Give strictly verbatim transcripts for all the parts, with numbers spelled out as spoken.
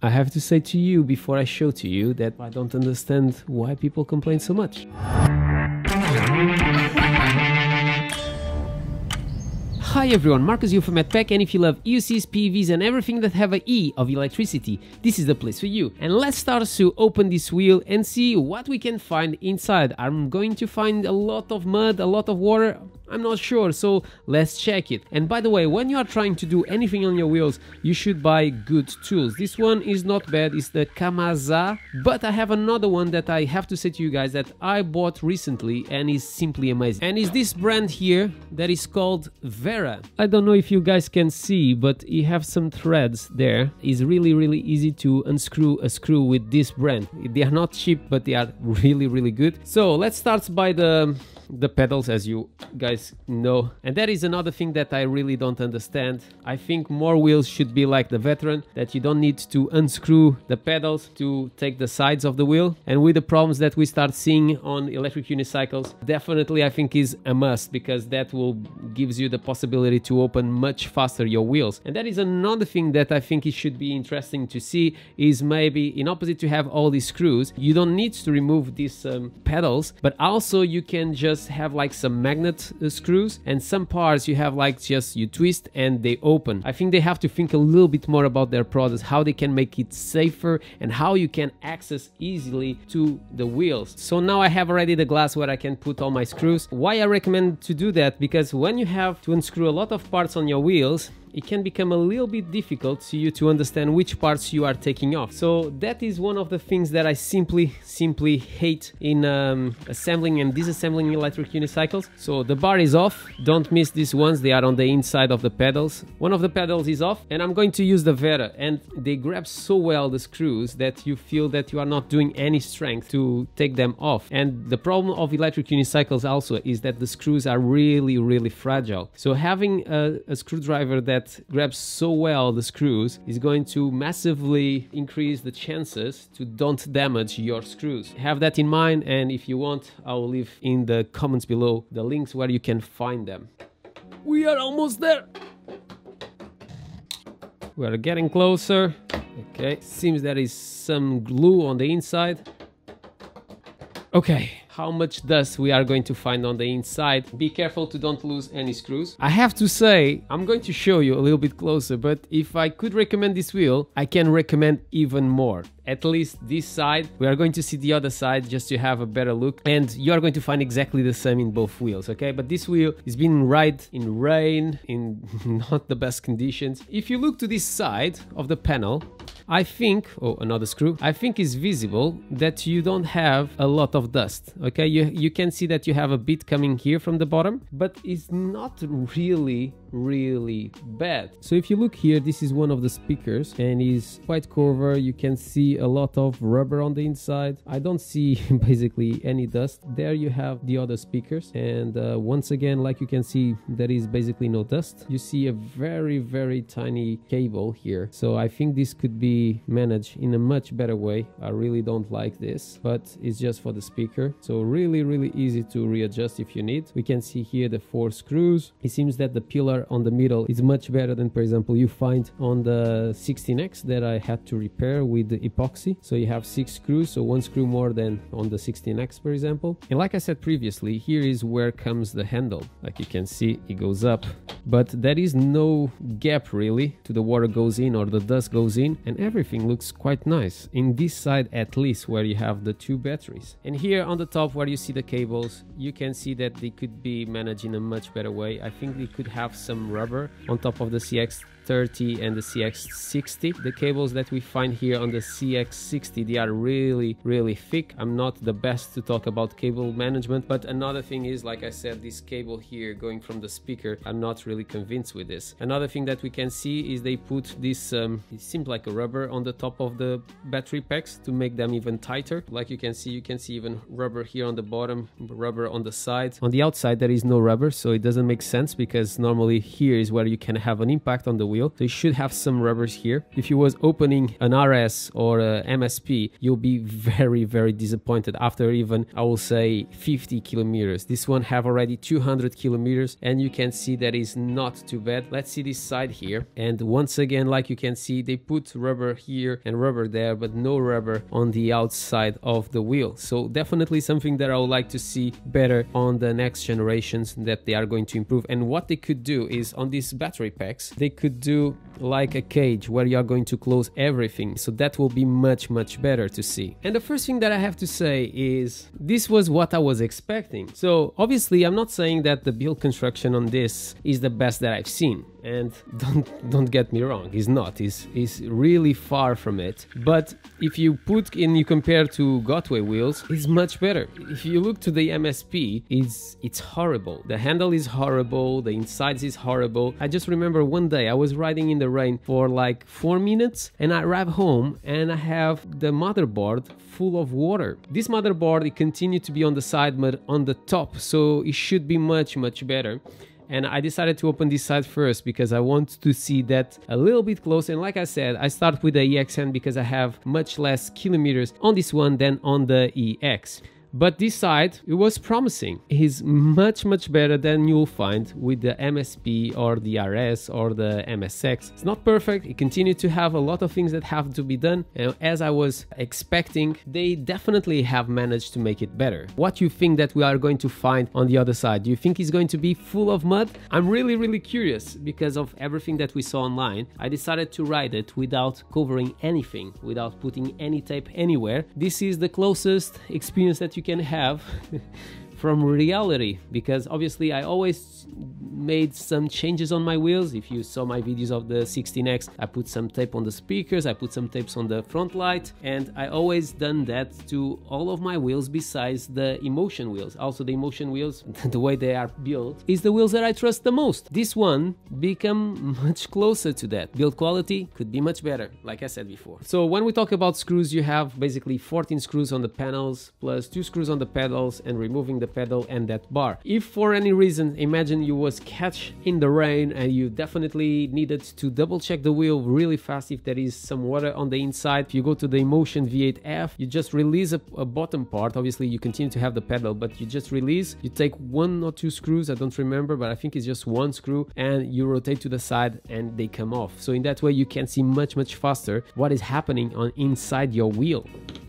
I have to say to you before I show to you that I don't understand why people complain so much. Hi everyone, Marcus here from MedPack, and if you love E U Cs, P E Vs and everything that have a E of electricity, this is the place for you. And let's start to open this wheel and see what we can find inside. I'm going to find a lot of mud, a lot of water, I'm not sure, so let's check it. And by the way, when you are trying to do anything on your wheels, you should buy good tools. This one is not bad, it's the Kamasa, but I have another one that I have to say to you guys that I bought recently and is simply amazing. And it's this brand here that is called Vera. I don't know if you guys can see, but you have some threads there. It's really, really easy to unscrew a screw with this brand. They are not cheap, but they are really, really good. So let's start by the the pedals, as you guys know, and that is another thing that I really don't understand. I think more wheels should be like the Veteran, that you don't need to unscrew the pedals to take the sides of the wheel. And with the problems that we start seeing on electric unicycles, definitely I think is a must, because that will gives you the possibility to open much faster your wheels. And that is another thing that I think it should be interesting to see, is maybe in opposite to have all these screws, you don't need to remove these um, pedals, but also you can just have like some magnet uh, screws, and some parts you have like just you twist and they open. I think they have to think a little bit more about their products, how they can make it safer and how you can access easily to the wheels. So now I have already the glass where I can put all my screws. Why I recommend to do that? Because when you have to unscrew a lot of parts on your wheels, it can become a little bit difficult to you to understand which parts you are taking off. So that is one of the things that I simply, simply hate in um, assembling and disassembling electric unicycles. So the bar is off. Don't miss these ones. They are on the inside of the pedals. One of the pedals is off, and I'm going to use the Vera, and they grab so well the screws that you feel that you are not doing any strength to take them off. And the problem of electric unicycles also is that the screws are really, really fragile. So having a, a screwdriver that grabs so well the screws is going to massively increase the chances to don't damage your screws. Have that in mind, and if you want, I'll leave in the comments below the links where you can find them. We are almost there. We are getting closer. Okay, seems there is some glue on the inside. Okay, how much dust we are going to find on the inside. Be careful to don't lose any screws. I have to say, I'm going to show you a little bit closer, but if I could recommend this wheel, I can recommend even more. At least this side. We are going to see the other side just to have a better look, and you are going to find exactly the same in both wheels, okay? But this wheel is being ride in rain, in not the best conditions. If you look to this side of the panel, I think, oh, another screw, I think it's visible that you don't have a lot of dust, okay? You, you can see that you have a bit coming here from the bottom, but it's not really, really bad. So if you look here, this is one of the speakers, and is quite covered. You can see a lot of rubber on the inside. I don't see basically any dust. There you have the other speakers, and uh, once again, like you can see, there is basically no dust. You see a very, very tiny cable here. So I think this could be managed in a much better way. I really don't like this, but it's just for the speaker. So really, really easy to readjust if you need. We can see here the four screws. It seems that the pillar on the middle is much better than, for example, you find on the sixteen X that I had to repair with the epoxy. So you have six screws, so one screw more than on the sixteen X, for example. And like I said previously, here is where comes the handle. Like you can see, it goes up, but there is no gap really to the water goes in or the dust goes in, and everything looks quite nice in this side, at least, where you have the two batteries. And here on the top where you see the cables, you can see that they could be managed in a much better way. I think they could have some rubber on top of the C X thirty and the C X sixty. The cables that we find here on the C X sixty, they are really, really thick. I'm not the best to talk about cable management, but another thing is, like I said, this cable here going from the speaker, I'm not really convinced with this. Another thing that we can see is they put this, um, it seems like a rubber on the top of the battery packs to make them even tighter. Like you can see, you can see even rubber here on the bottom, rubber on the side. On the outside, there is no rubber, so it doesn't make sense, because normally here is where you can have an impact on the wheel, so you should have some rubbers here. If you was opening an R S or a M S P, you'll be very very disappointed after even, I will say, fifty kilometers. This one have already two hundred kilometers, and you can see that is not too bad. Let's see this side here, and once again, like you can see, they put rubber here and rubber there, but no rubber on the outside of the wheel. So definitely something that I would like to see better on the next generations, that they are going to improve. And what they could do is, on these battery packs, they could do like a cage where you are going to close everything, so that will be much much better to see. And the first thing that I have to say is, this was what I was expecting. So obviously I'm not saying that the build construction on this is the best that I've seen, and don't don't get me wrong, it's not, it's, it's really far from it. But if you put and you compare to Gotway wheels, it's much better. If you look to the M S P, it's it's horrible. The handle is horrible, the insides is horrible. I just remember one day I was riding in the rain for like four minutes, and I arrive home and I have the motherboard full of water. This motherboard, it continued to be on the side but on the top, so it should be much much better. And I decided to open this side first because I want to see that a little bit close. And like I said, I start with the E X N because I have much less kilometers on this one than on the E X. But this side, it was promising. It's much, much better than you'll find with the M S P or the R S or the M S X. It's not perfect. It continued to have a lot of things that have to be done. And as I was expecting, they definitely have managed to make it better. What do you think that we are going to find on the other side? Do you think it's going to be full of mud? I'm really, really curious because of everything that we saw online. I decided to ride it without covering anything, without putting any tape anywhere. This is the closest experience that you can have from reality, because obviously I always made some changes on my wheels. If you saw my videos of the sixteen X, I put some tape on the speakers, I put some tapes on the front light, and I always done that to all of my wheels besides the Emotion wheels. Also the Emotion wheels, the way they are built, is the wheels that I trust the most. This one become much closer to that. Build quality could be much better, like I said before. So when we talk about screws, you have basically fourteen screws on the panels, plus two screws on the pedals, and removing the pedal and that bar. If for any reason, imagine you was catch in the rain and you definitely needed to double check the wheel really fast if there is some water on the inside, if you go to the Emotion V eight F, you just release a, a bottom part. Obviously you continue to have the pedal, but you just release, you take one or two screws, I don't remember, but I think it's just one screw, and you rotate to the side and they come off. So in that way you can see much much faster what is happening on inside your wheel.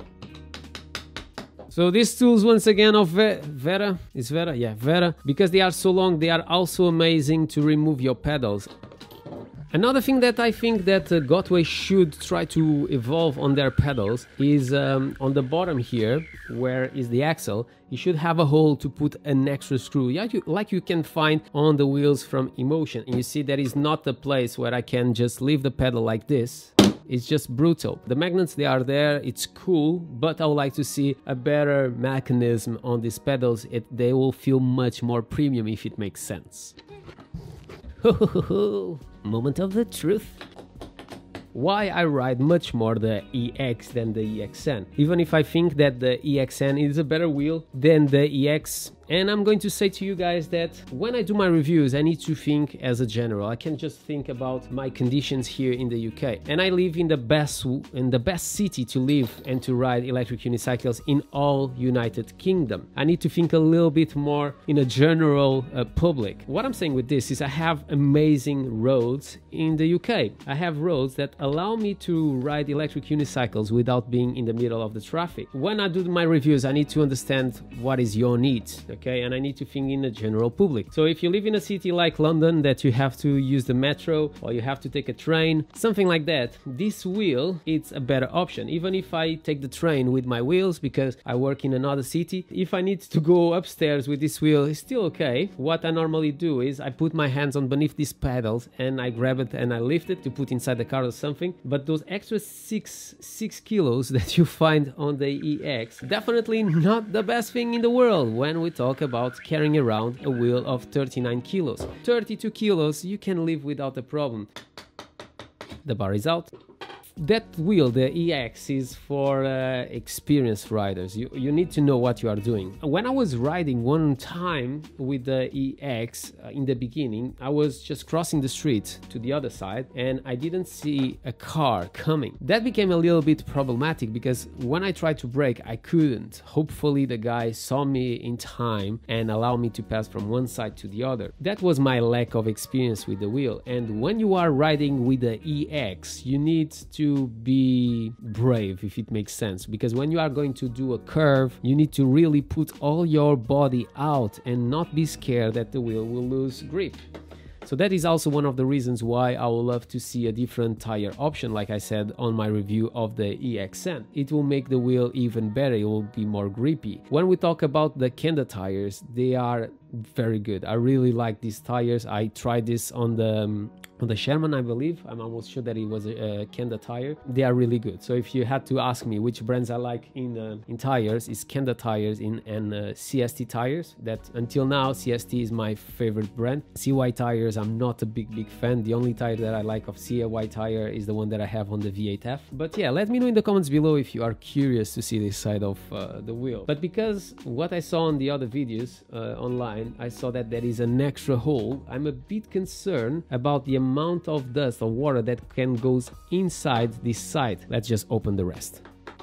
So these tools, once again, of Vera, is Vera? Yeah, Vera. Because they are so long, they are also amazing to remove your pedals. Another thing that I think that uh, Gotway should try to evolve on their pedals is um, on the bottom here, where is the axle, you should have a hole to put an extra screw, yeah, you, like you can find on the wheels from Emotion. And you see that is not the place where I can just leave the pedal like this. It's just brutal. The magnets, they are there, it's cool, but I would like to see a better mechanism on these pedals. It, they will feel much more premium if it makes sense. Moment of the truth. Why I ride much more the E X than the E X N, even if I think that the E X N is a better wheel than the E X. And I'm going to say to you guys that when I do my reviews, I need to think as a general. I can't just think about my conditions here in the U K. And I live in the best in the best city to live and to ride electric unicycles in all United Kingdom. I need to think a little bit more in a general uh, public. What I'm saying with this is I have amazing roads in the U K. I have roads that allow me to ride electric unicycles without being in the middle of the traffic. When I do my reviews, I need to understand what is your needs. Okay, and I need to think in the general public. So if you live in a city like London that you have to use the metro or you have to take a train, something like that, this wheel, it's a better option. Even if I take the train with my wheels because I work in another city, if I need to go upstairs with this wheel, it's still okay. What I normally do is I put my hands on beneath these pedals and I grab it and I lift it to put inside the car or something. But those extra six six kilos that you find on the E X, definitely not the best thing in the world when we talk about carrying around a wheel of thirty-nine kilos. thirty-two kilos you can live without a problem. The bar is out. that wheel, the E X, is for uh, experienced riders. You, you need to know what you are doing. When I was riding one time with the E X uh, in the beginning, I was just crossing the street to the other side and I didn't see a car coming. That became a little bit problematic because when I tried to brake, I couldn't. Hopefully the guy saw me in time and allowed me to pass from one side to the other. That was my lack of experience with the wheel. And when you are riding with the E X, you need to be brave, if it makes sense, because when you are going to do a curve, you need to really put all your body out and not be scared that the wheel will lose grip. So that is also one of the reasons why I would love to see a different tire option, like I said on my review of the E X N. It will make the wheel even better, it will be more grippy. When we talk about the Kenda tires, they are very good. I really like these tires. I tried this on the um, on the Sherman, I believe. I'm almost sure that it was a, a Kenda tire. They are really good. So if you had to ask me which brands I like in uh, in tires, it's Kenda tires in and uh, C S T tires. That until now C S T is my favorite brand. C Y tires, I'm not a big big fan. The only tire that I like of C Y tire is the one that I have on the V eight F. But yeah, let me know in the comments below if you are curious to see this side of uh, the wheel. But because what I saw on the other videos uh, online, I saw that there is an extra hole. I'm a bit concerned about the amount of dust or water that can goes inside this side. Let's just open the rest.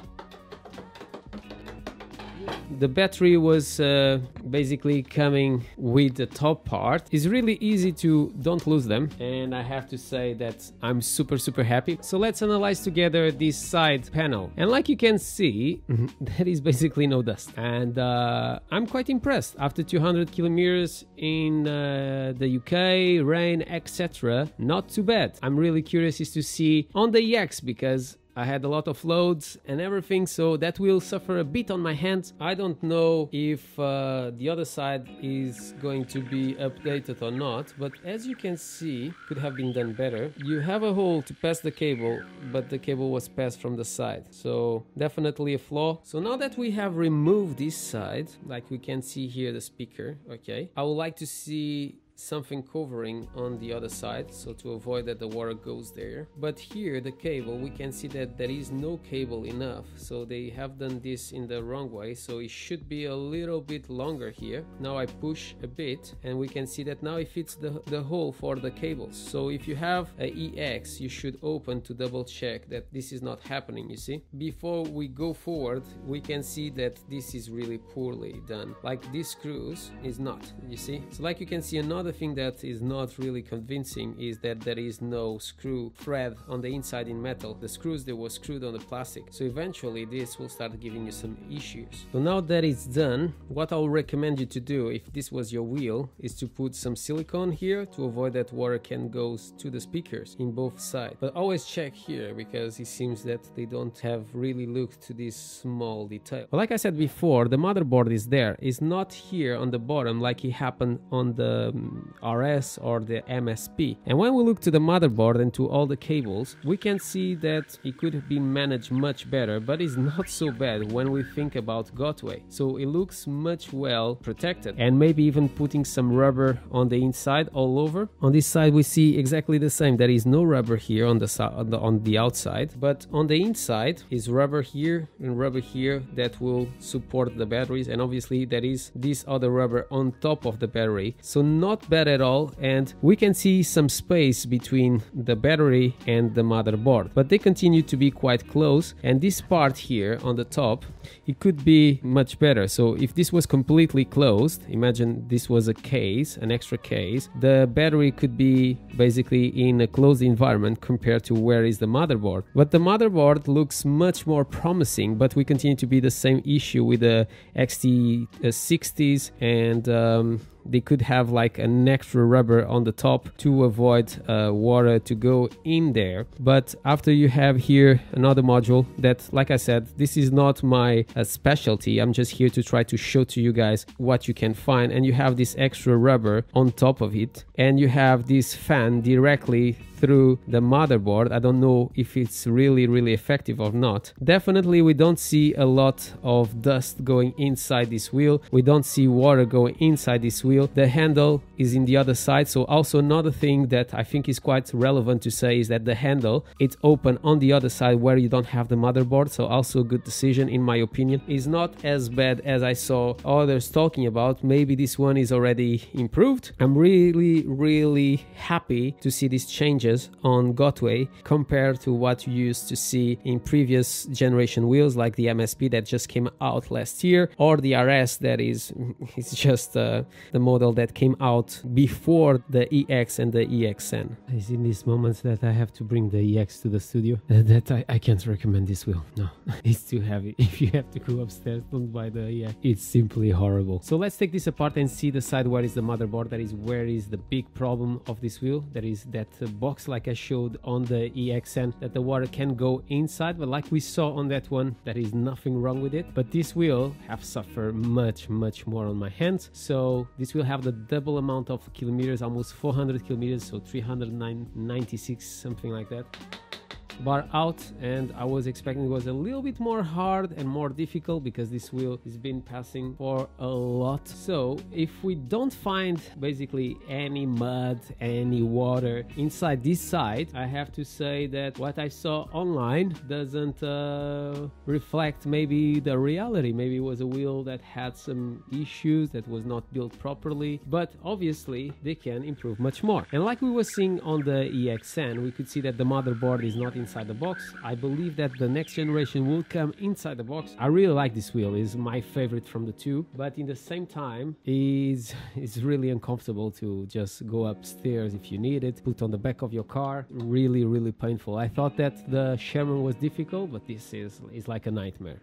The battery was uh, basically coming with the top part. It's really easy to don't lose them, and I have to say that I'm super super happy. So let's analyze together this side panel, and like you can see, there is basically no dust, and uh, I'm quite impressed. After two hundred kilometers in uh, the U K, rain, etc., not too bad. I'm really curious is to see on the E X because I had a lot of loads and everything, so that will suffer a bit on my hands. I don't know if uh, the other side is going to be updated or not, but as you can see, could have been done better. You have a hole to pass the cable, but the cable was passed from the side, so definitely a flaw. So now that we have removed this side, like we can see here the speaker, okay, I would like to see something covering on the other side, so to avoid that the water goes there. But here the cable, we can see that there is no cable enough, so they have done this in the wrong way, so it should be a little bit longer here. Now I push a bit and we can see that now it fits the, the hole for the cables. So if you have a E X, you should open to double check that this is not happening, you see. Before we go forward, we can see that this is really poorly done, like these screws is not, you see. So like you can see, another thing that is not really convincing is that there is no screw thread on the inside in metal. The screws that were screwed on the plastic, so eventually this will start giving you some issues. So now that it's done, what I would recommend you to do if this was your wheel is to put some silicone here to avoid that water can go to the speakers in both sides. But always check here because it seems that they don't have really looked to this small detail. But like I said before, the motherboard is there. It's not here on the bottom like it happened on the um, R S or the M S P. And when we look to the motherboard and to all the cables, we can see that it could have been managed much better, but it's not so bad when we think about Gotway. So it looks much well protected, and maybe even putting some rubber on the inside all over. On this side we see exactly the same. There is no rubber here on the, on the, on the outside, but on the inside is rubber here and rubber here that will support the batteries, and obviously there is this other rubber on top of the battery. So not bad at all, and we can see some space between the battery and the motherboard, but they continue to be quite close. And this part here on the top, it could be much better. So if this was completely closed, imagine this was a case, an extra case, the battery could be basically in a closed environment compared to where is the motherboard. But the motherboard looks much more promising, but we continue to be the same issue with the X T sixties, and um, they could have like an extra rubber on the top to avoid uh, water to go in there. But after you have here another module that, like I said, this is not my uh, specialty. I'm just here to try to show to you guys what you can find. And you have this extra rubber on top of it, and you have this fan directly through the motherboard. I don't know if it's really really effective or not. Definitely we don't see a lot of dust going inside this wheel. We don't see water going inside this wheel. The handle is in the other side. So also another thing that I think is quite relevant to say is that the handle, it's open on the other side where you don't have the motherboard. So also a good decision in my opinion. Is not as bad as I saw others talking about. Maybe this one is already improved. I'm really really happy to see these changes on Gotway compared to what you used to see in previous generation wheels like the M S P that just came out last year, or the R S that is it's just uh, the model that came out before the E X and the E X N. It's in these moments that I have to bring the E X to the studio uh, that I, I can't recommend this wheel. No, it's too heavy. If you have to go upstairs, don't buy the E X. It's simply horrible. So let's take this apart and see the side where is the motherboard. That is where is the big problem of this wheel. That is that uh, box like I showed on the E X N, that the water can go inside, but like we saw on that one, there is nothing wrong with it. But this wheel have suffered much much more on my hands. So this will have the double amount of kilometers, almost four hundred kilometers, so three hundred ninety-six, something like that, bar out, and I was expecting it was a little bit more hard and more difficult because this wheel has been passing for a lot. So if we don't find basically any mud, any water inside this side, I have to say that what I saw online doesn't uh, reflect maybe the reality. Maybe it was a wheel that had some issues, that was not built properly, but obviously they can improve much more. And like we were seeing on the E X N, we could see that the motherboard is not inside the box. I believe that the next generation will come inside the box. I really like this wheel. It's my favorite from the two, but in the same time is it's really uncomfortable to just go upstairs if you need it, put on the back of your car. Really really painful. I thought that the Sherman was difficult, but this is is like a nightmare.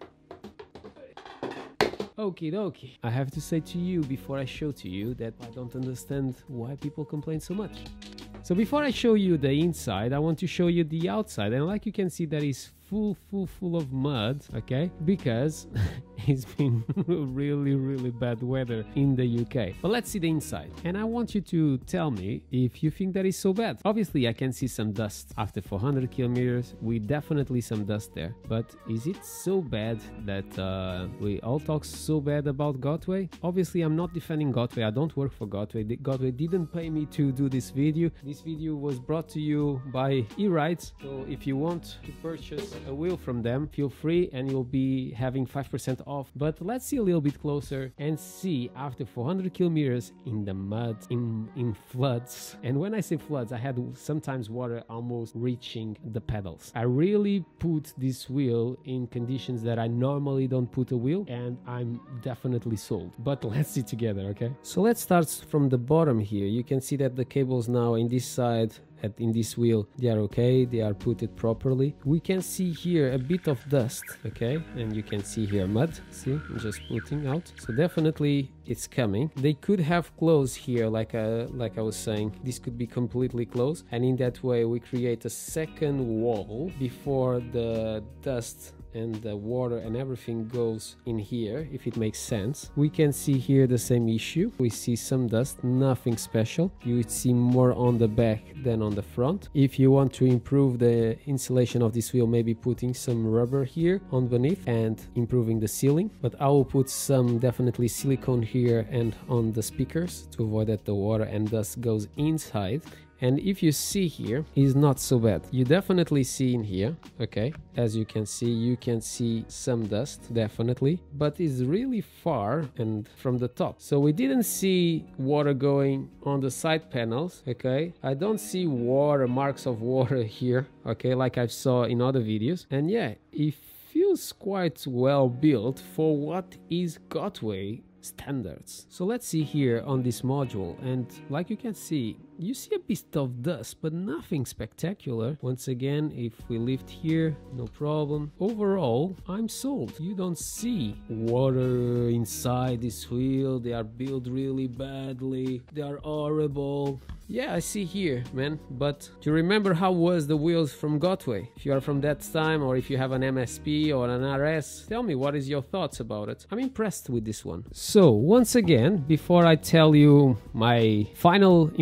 Okie dokie. I have to say to you before I show to you that I don't understand why people complain so much. So before I show you the inside, I want to show you the outside, and like you can see, that is full full full of mud, okay, because it's been really really bad weather in the U K. But let's see the inside, and I want you to tell me if you think that is so bad. Obviously I can see some dust after four hundred kilometers. We definitely some dust there, but is it so bad that uh, we all talk so bad about Gotway? Obviously I'm not defending Gotway. I don't work for Gotway. Gotway didn't pay me to do this video. This video was brought to you by E-Rides, so if you want to purchase a wheel from them, feel free, and you'll be having five percent off. But let's see a little bit closer and see after four hundred kilometers in the mud, in in floods. And when I say floods, I had sometimes water almost reaching the pedals. I really put this wheel in conditions that I normally don't put a wheel, and I'm definitely sold. But let's see together, okay? So let's start from the bottom here. You can see that the cables now in this side At, in this wheel, they are okay, they are put it properly. We can see here a bit of dust, okay, and you can see here mud. See, I'm just putting out, so definitely it's coming. They could have closed here, like a, like I was saying, this could be completely closed, and in that way we create a second wall before the dust and the water and everything goes in here, if it makes sense. We can see here the same issue. We see some dust, nothing special. You would see more on the back than on the front. If you want to improve the insulation of this wheel, maybe putting some rubber here on beneath and improving the sealing. But I will put some definitely silicone here and on the speakers to avoid that the water and dust goes inside. And if you see here, it's not so bad. You definitely see in here, okay, as you can see, you can see some dust, definitely, but it's really far and from the top. So we didn't see water going on the side panels, okay. I don't see water, marks of water here, okay, like I saw in other videos. And yeah, it feels quite well built for what is Gotway standards. So let's see here on this module, and like you can see, you see a bit of dust, but nothing spectacular. Once again, if we lift here, no problem. Overall, I'm sold. You don't see water inside this wheel. They are built really badly. They are horrible. Yeah, I see here, man. But do you remember how was the wheels from Gotway? If you are from that time, or if you have an M S P or an R S, tell me what is your thoughts about it. I'm impressed with this one. So once again, before I tell you my final impression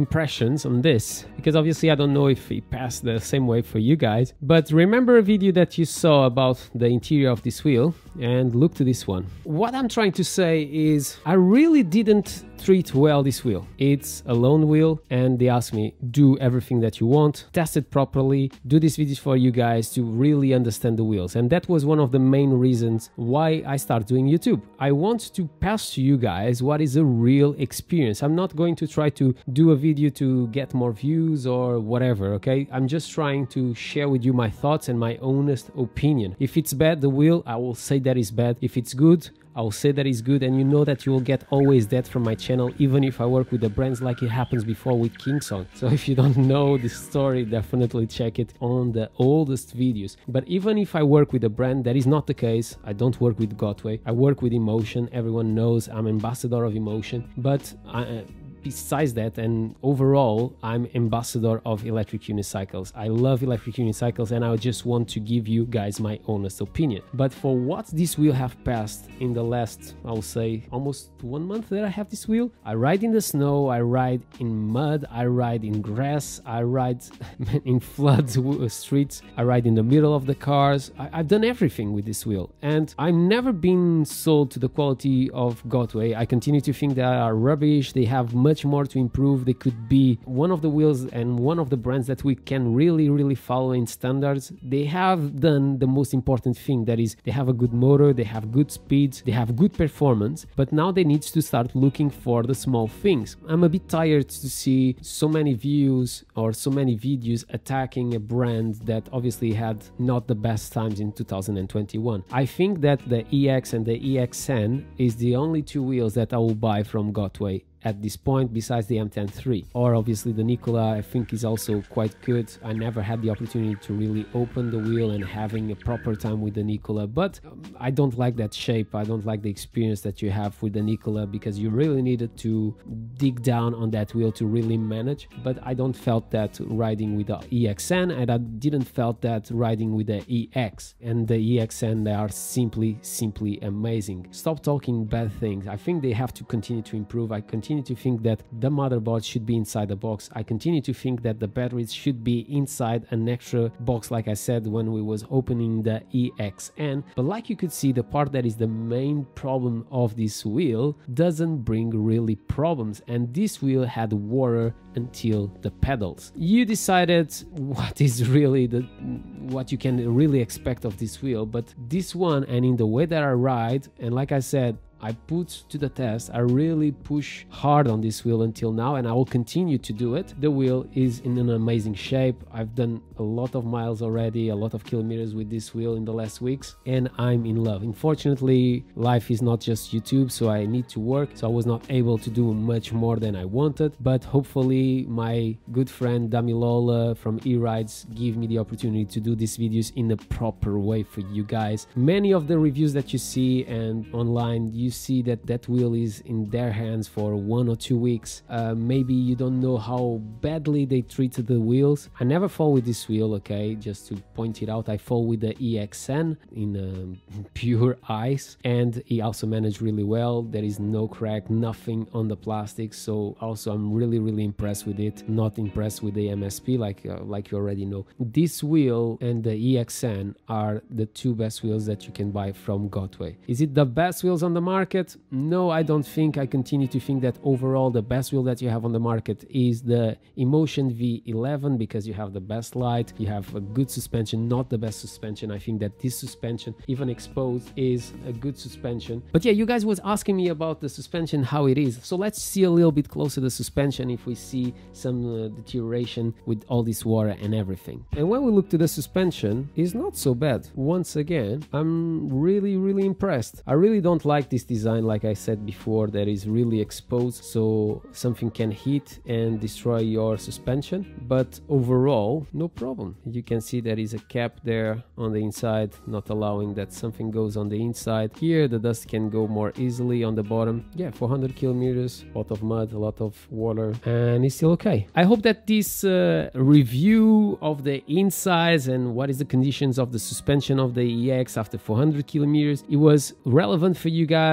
questions on this, because obviously I don't know if it passed the same way for you guys, but remember a video that you saw about the interior of this wheel and look to this one. What I'm trying to say is I really didn't treat well this wheel. It's a loan wheel and they asked me, do everything that you want, test it properly, do these videos for you guys to really understand the wheels. And that was one of the main reasons why I started doing YouTube. I want to pass to you guys what is a real experience. I'm not going to try to do a video to get more views or whatever, okay? I'm just trying to share with you my thoughts and my honest opinion. If it's bad, the wheel, I will say that is bad. If it's good, I'll say that is good, and you know that you will get always that from my channel, even if I work with the brands like it happens before with Kingsong. So if you don't know this story, definitely check it on the oldest videos. But even if I work with a brand, that is not the case. I don't work with Gotway. I work with Emotion. Everyone knows I'm ambassador of Emotion, but I, uh, besides that, and overall, I'm ambassador of electric unicycles. I love electric unicycles and I just want to give you guys my honest opinion. But for what this wheel have passed in the last, I'll say, almost one month that I have this wheel, I ride in the snow, I ride in mud, I ride in grass, I ride in flood streets, I ride in the middle of the cars. I, I've done everything with this wheel and I've never been sold to the quality of Gotway. I continue to think they are rubbish. They have much more to improve. They could be one of the wheels and one of the brands that we can really really follow in standards. They have done the most important thing, that is they have a good motor, they have good speeds, they have good performance, but now they need to start looking for the small things. I'm a bit tired to see so many views or so many videos attacking a brand that obviously had not the best times in two thousand twenty-one. I think that the E X and the E X N is the only two wheels that I will buy from Gotway at this point, besides the M ten three. Or obviously the Nikola, I think, is also quite good. I never had the opportunity to really open the wheel and having a proper time with the Nikola, but um, I don't like that shape. I don't like the experience that you have with the Nikola, because you really needed to dig down on that wheel to really manage. But I don't felt that riding with the E X N, and I didn't felt that riding with the E X. And the E X N, they are simply simply amazing. Stop talking bad things. I think they have to continue to improve. I continue to think that the motherboard should be inside the box. I continue to think that the batteries should be inside an extra box, like I said when we was opening the E X N. But like you could see, the part that is the main problem of this wheel doesn't bring really problems, and this wheel had water until the pedals. You decided what is really the what you can really expect of this wheel, but this one, and in the way that I ride, and like I said, I put to the test, I really push hard on this wheel until now, and I will continue to do it. The wheel is in an amazing shape. I've done a lot of miles already, a lot of kilometers with this wheel in the last weeks, and I'm in love. Unfortunately, life is not just YouTube, so I need to work, so I was not able to do much more than I wanted, but hopefully my good friend Damilola from E-Rides give me the opportunity to do these videos in a proper way for you guys. Many of the reviews that you see and online, you You see that that wheel is in their hands for one or two weeks. Uh, maybe you don't know how badly they treated the wheels. I never fall with this wheel, okay, just to point it out. I fall with the E X N in um, pure ice, and he also managed really well. There is no crack, nothing on the plastic, so also I'm really really impressed with it. Not impressed with the M S P, like uh, like you already know. This wheel and the E X N are the two best wheels that you can buy from Gotway. Is it the best wheels on the market? Market? No, I don't think. I continue to think that overall the best wheel that you have on the market is the Emotion V eleven, because you have the best light, you have a good suspension, not the best suspension. I think that this suspension, even exposed, is a good suspension. But yeah, you guys was asking me about the suspension, how it is. So let's see a little bit closer the suspension, if we see some uh, deterioration with all this water and everything. And when we look to the suspension, it's not so bad. Once again, I'm really really impressed. I really don't like this design, like I said before, that is really exposed, so something can hit and destroy your suspension. But overall, no problem. You can see there is a cap there on the inside, not allowing that something goes on the inside. Here the dust can go more easily on the bottom. Yeah, four hundred kilometers, a lot of mud, a lot of water, and it's still okay. I hope that this uh, review of the insides and what is the conditions of the suspension of the E X after four hundred kilometers, it was relevant for you guys.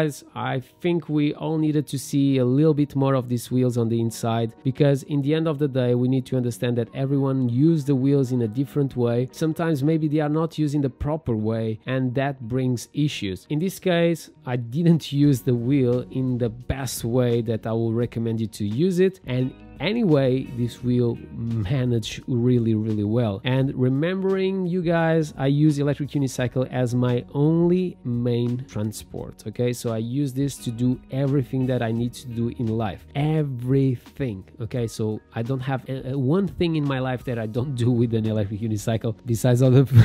guys, I think we all needed to see a little bit more of these wheels on the inside, because in the end of the day, we need to understand that everyone uses the wheels in a different way. Sometimes maybe they are not using the proper way, and that brings issues. In this case, I didn't use the wheel in the best way that I will recommend you to use it, and anyway, this wheel managed really really well. And remembering, you guys, I use electric unicycle as my only main transport, okay? So I use this to do everything that I need to do in life, everything, okay? So I don't have a, a one thing in my life that I don't do with an electric unicycle, besides all the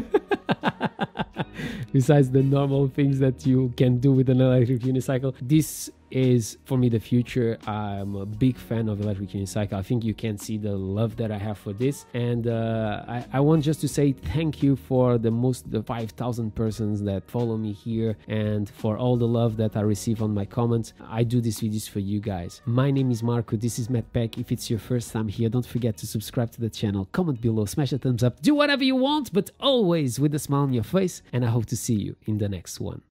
besides the normal things that you can do with an electric unicycle. This is for me the future. I'm a big fan of electric unicycle. I think you can see the love that I have for this, and uh, I, I want just to say thank you for the most the five thousand persons that follow me here, and for all the love that I receive on my comments. I do these videos for you guys. My name is Marco, this is MadPack. If it's your first time here, don't forget to subscribe to the channel, comment below, smash a thumbs up, do whatever you want, but always with a smile on your face, and I hope to see you in the next one.